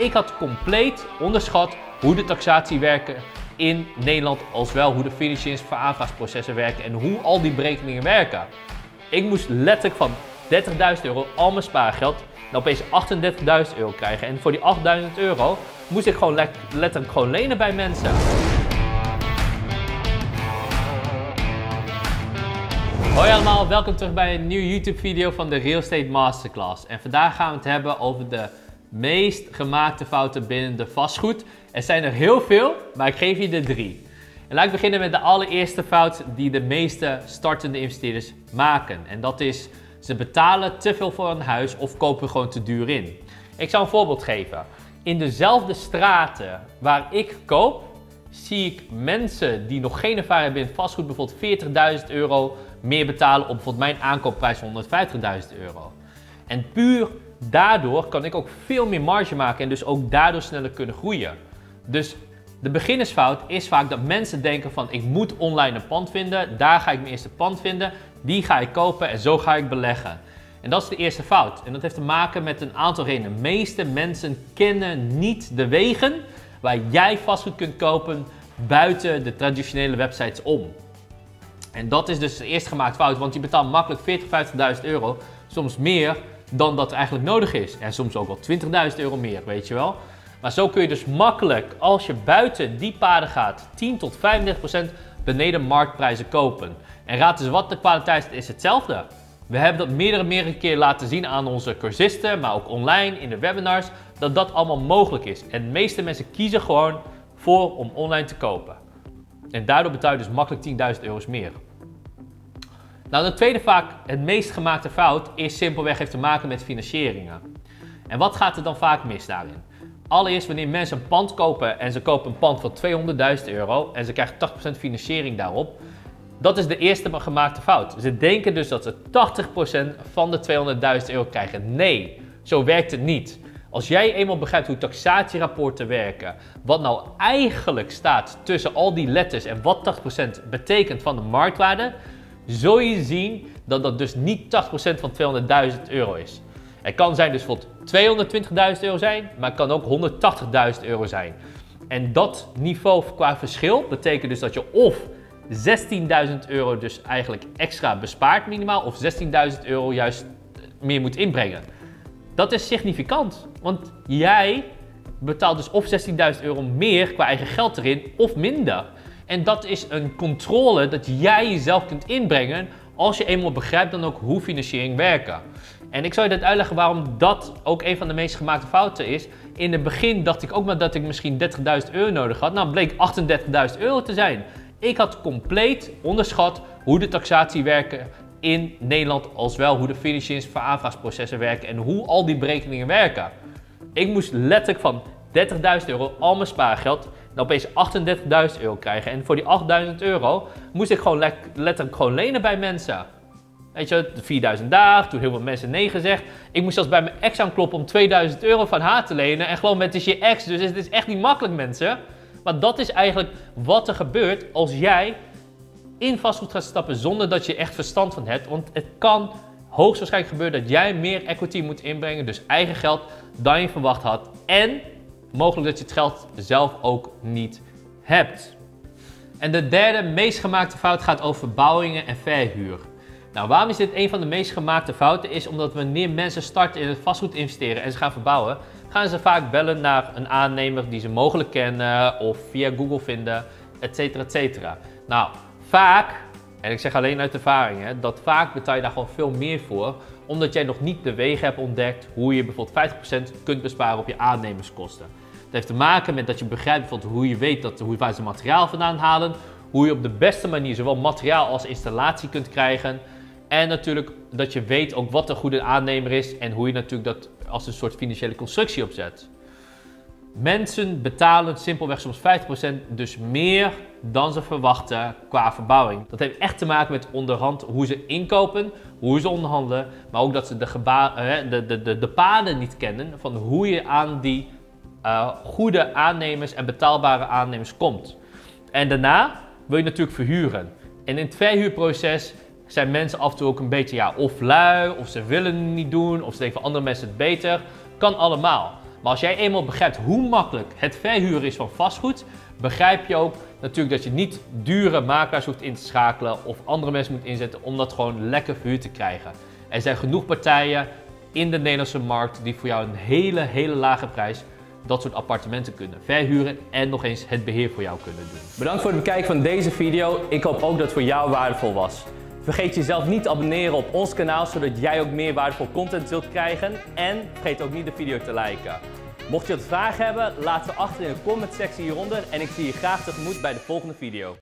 Ik had compleet onderschat hoe de taxatie werken in Nederland, als wel hoe de financieringsveraanvraagprocessen werken en hoe al die berekeningen werken. Ik moest letterlijk van 30.000 euro al mijn spaargeld naar opeens 38.000 euro krijgen. En voor die 8.000 euro moest ik gewoon letterlijk lenen bij mensen. Hoi allemaal, welkom terug bij een nieuwe YouTube video van de Real Estate Masterclass. En vandaag gaan we het hebben over de meest gemaakte fouten binnen de vastgoed. Er zijn er heel veel, maar ik geef je er 3. En laat ik beginnen met de allereerste fout die de meeste startende investeerders maken. En dat is, ze betalen te veel voor een huis of kopen gewoon te duur in. Ik zal een voorbeeld geven. In dezelfde straten waar ik koop, zie ik mensen die nog geen ervaring hebben in vastgoed bijvoorbeeld 40.000 euro meer betalen op bijvoorbeeld mijn aankoopprijs van 150.000 euro. En puur daardoor kan ik ook veel meer marge maken en dus ook daardoor sneller kunnen groeien. Dus de beginnersfout is vaak dat mensen denken van ik moet online een pand vinden, daar ga ik mijn eerste pand vinden, die ga ik kopen en zo ga ik beleggen. En dat is de eerste fout. En dat heeft te maken met een aantal redenen. De meeste mensen kennen niet de wegen waar jij vastgoed kunt kopen buiten de traditionele websites om. En dat is dus de eerste gemaakte fout, want je betaalt makkelijk 40.000, 50.000 euro, soms meer dan dat eigenlijk nodig is. En soms ook wel 20.000 euro meer, weet je wel. Maar zo kun je dus makkelijk, als je buiten die paden gaat, 10 tot 35% beneden marktprijzen kopen. En raad eens wat, de kwaliteit is hetzelfde. We hebben dat meerdere keren laten zien aan onze cursisten, maar ook online in de webinars, dat dat allemaal mogelijk is. En de meeste mensen kiezen gewoon voor om online te kopen. En daardoor betaal je dus makkelijk 10.000 euro's meer. Nou, de tweede vaak het meest gemaakte fout is simpelweg heeft te maken met financieringen. En wat gaat er dan vaak mis daarin? Allereerst wanneer mensen een pand kopen en ze kopen een pand van 200.000 euro en ze krijgen 80% financiering daarop. Dat is de eerste gemaakte fout. Ze denken dus dat ze 80% van de 200.000 euro krijgen. Nee, zo werkt het niet. Als jij eenmaal begrijpt hoe taxatierapporten werken, wat nou eigenlijk staat tussen al die letters en wat 80% betekent van de marktwaarde, zul je zien dat dat dus niet 80% van 200.000 euro is. Het kan zijn dus bijvoorbeeld 220.000 euro zijn, maar het kan ook 180.000 euro zijn. En dat niveau qua verschil betekent dus dat je of 16.000 euro dus eigenlijk extra bespaart minimaal, of 16.000 euro juist meer moet inbrengen. Dat is significant, want jij betaalt dus of 16.000 euro meer qua eigen geld erin, of minder. En dat is een controle dat jij jezelf kunt inbrengen als je eenmaal begrijpt dan ook hoe financiering werken. En ik zal je net uitleggen waarom dat ook een van de meest gemaakte fouten is. In het begin dacht ik ook maar dat ik misschien 30.000 euro nodig had. Nou, bleek 38.000 euro te zijn. Ik had compleet onderschat hoe de taxatie werken in Nederland, als wel hoe de financieringsveraanvraagprocessen werken en hoe al die berekeningen werken. Ik moest letterlijk van 30.000 euro al mijn spaargeld naar opeens 38.000 euro krijgen. En voor die 8.000 euro moest ik gewoon letterlijk lenen bij mensen. Weet je, 4.000 dagen, toen heel veel mensen nee gezegd. Ik moest zelfs bij mijn ex aankloppen om 2.000 euro van haar te lenen. En gewoon met het is je ex, dus het is echt niet makkelijk mensen. Maar dat is eigenlijk wat er gebeurt als jij in vastgoed gaat stappen zonder dat je echt verstand van hebt. Want het kan hoogstwaarschijnlijk gebeuren dat jij meer equity moet inbrengen, dus eigen geld, dan je verwacht had. En mogelijk dat je het geld zelf ook niet hebt. En de derde meest gemaakte fout gaat over verbouwingen en verhuur. Nou, waarom is dit een van de meest gemaakte fouten? Is omdat wanneer mensen starten in het vastgoed investeren en ze gaan verbouwen, gaan ze vaak bellen naar een aannemer die ze mogelijk kennen of via Google vinden, etcetera, etcetera. Nou, vaak, en ik zeg alleen uit ervaring, dat vaak betaal je daar gewoon veel meer voor, omdat jij nog niet de wegen hebt ontdekt hoe je bijvoorbeeld 50% kunt besparen op je aannemerskosten. Het heeft te maken met dat je begrijpt bijvoorbeeld hoe je weet waar ze materiaal vandaan halen, hoe je op de beste manier zowel materiaal als installatie kunt krijgen. En natuurlijk dat je weet ook wat een goede aannemer is en hoe je natuurlijk dat als een soort financiële constructie opzet. Mensen betalen simpelweg soms 50% dus meer dan ze verwachten qua verbouwing. Dat heeft echt te maken met onderhand hoe ze inkopen, hoe ze onderhandelen, maar ook dat ze de paden niet kennen van hoe je aan die goede aannemers en betaalbare aannemers komt. En daarna wil je natuurlijk verhuren. En in het verhuurproces zijn mensen af en toe ook een beetje of lui, of ze willen het niet doen, of ze denken van andere mensen het beter. Kan allemaal. Maar als jij eenmaal begrijpt hoe makkelijk het verhuren is van vastgoed, begrijp je ook natuurlijk dat je niet dure makelaars hoeft in te schakelen of andere mensen moet inzetten om dat gewoon lekker verhuurd te krijgen. Er zijn genoeg partijen in de Nederlandse markt die voor jou een hele lage prijs dat soort appartementen kunnen verhuren en nog eens het beheer voor jou kunnen doen. Bedankt voor het bekijken van deze video. Ik hoop ook dat het voor jou waardevol was. Vergeet jezelf niet te abonneren op ons kanaal, zodat jij ook meer waardevol content zult krijgen. En vergeet ook niet de video te liken. Mocht je wat vragen hebben, laat ze achter in de comment sectie hieronder en ik zie je graag tegemoet bij de volgende video.